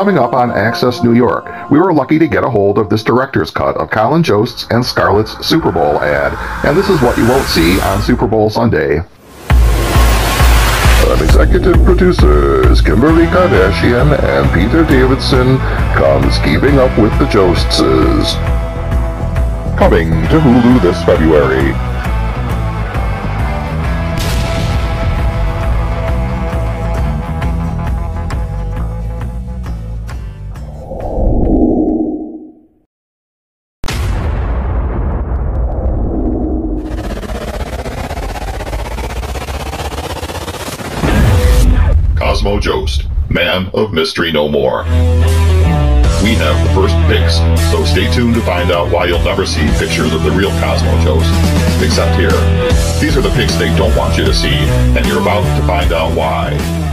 Coming up on Access New York, we were lucky to get a hold of this director's cut of Colin Jost's and Scarlett's Super Bowl ad, and this is what you won't see on Super Bowl Sunday. Executive producers Kimberly Kardashian and Peter Davidson comes Keeping Up with the Jostses. Coming to Hulu this February. Cosmo Jost, Man of Mystery No More. We have the first pics, so stay tuned to find out why you'll never see pictures of the real Cosmo Jost, except here. These are the pics they don't want you to see, and you're about to find out why.